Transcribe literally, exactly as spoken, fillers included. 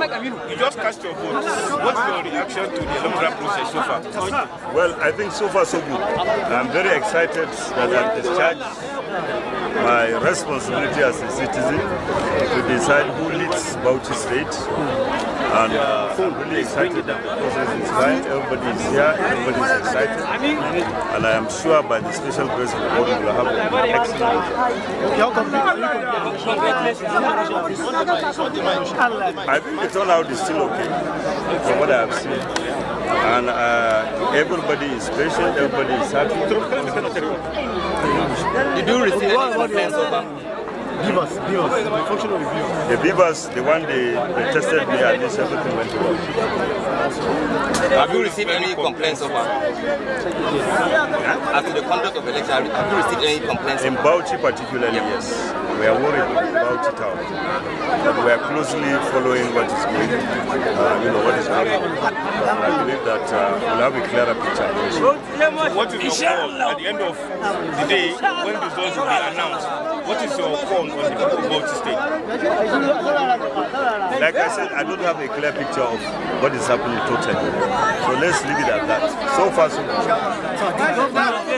You just cast your vote. What's your reaction to the electoral process so far? Well, I think so far so good. I'm very excited that I've discharged my responsibility as a citizen to decide who leads Bauchi State. And uh, I'm really excited that the process is fine. Everybody is here, everybody is excited. And I am sure by the special grace of God we will have an excellent I think the turnout is still okay from what I have seen. And uh, everybody is patient, everybody is happy. Did you receive any complaints over? Beavers, beavers, the function of the beavers. The beavers, the one they, they tested me, at least everything went well. Have you received any complaints over? As to the conduct of the election, have you received any complaints? In Bauchi particularly, yes. We are worried about Bauchi town. But we are closely following what is going on, uh, you know, what is happening. I believe that uh, we'll have a clearer picture. What is your call at the end of the day when the results will be announced? What is your call on the people of Bauchi State? Like I said, I don't have a clear picture of what is happening totally. So let's leave it at that. So far, so good.